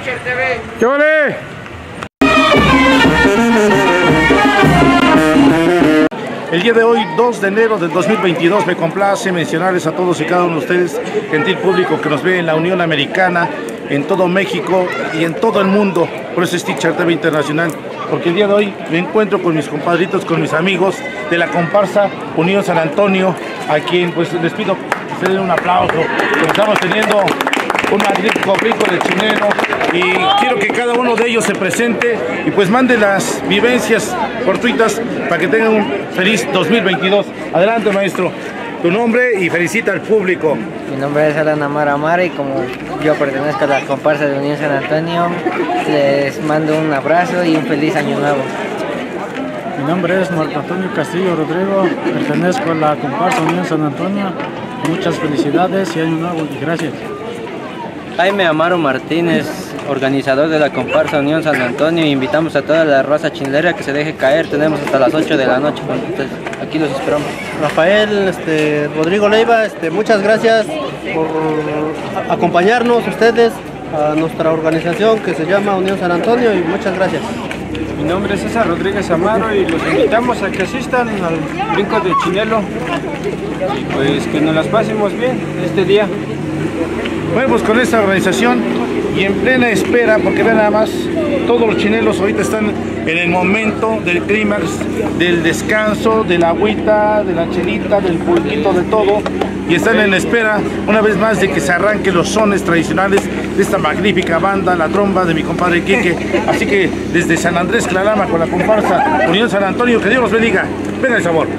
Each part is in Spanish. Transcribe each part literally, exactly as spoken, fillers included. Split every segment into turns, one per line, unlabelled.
¡Qué vale! El día de hoy, dos de enero del dos mil veintidós, me complace mencionarles a todos y cada uno de ustedes, gentil público que nos ve en la Unión Americana, en todo México y en todo el mundo, por eso es Teacher T V Internacional, porque el día de hoy me encuentro con mis compadritos, con mis amigos de la comparsa Unión San Antonio, a quien pues les pido que se den un aplauso, porque estamos teniendo un magnífico brinco de chinelo y quiero que cada uno de ellos se presente y pues mande las vivencias fortuitas para que tengan un feliz dos mil veintidós. Adelante, maestro, tu nombre y felicita al público.
Mi nombre es Alan Amara Amara y como yo pertenezco a la comparsa de Unión San Antonio, les mando un abrazo y un feliz año nuevo.
Mi nombre es Marco Antonio Castillo Rodrigo, pertenezco a la comparsa Unión San Antonio. Muchas felicidades y año nuevo y gracias.
Jaime Amaro Martínez, organizador de la comparsa Unión San Antonio, invitamos a toda la raza chinelera que se deje caer, tenemos hasta las ocho de la noche, entonces aquí los esperamos.
Rafael este, Rodrigo Leiva, este, muchas gracias por acompañarnos ustedes a nuestra organización que se llama Unión San Antonio y muchas gracias.
Mi nombre es César Rodríguez Amaro y los invitamos a que asistan al brinco de chinelo y pues que nos las pasemos bien este día.
Bueno, pues con esta organización y en plena espera, porque vean nada más, todos los chinelos ahorita están en el momento del clímax, del descanso, de la agüita, de la chelita, del pulquito, de todo, y están en espera una vez más de que se arranquen los sones tradicionales de esta magnífica banda, la tromba de mi compadre Quique. Así que desde San Andrés Clarama con la comparsa Unión San Antonio, que Dios los bendiga. Venga el sabor.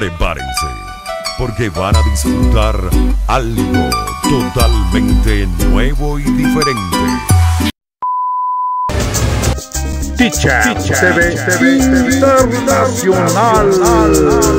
Prepárense, porque van a disfrutar algo totalmente nuevo y diferente.
Teacher T V Internacional.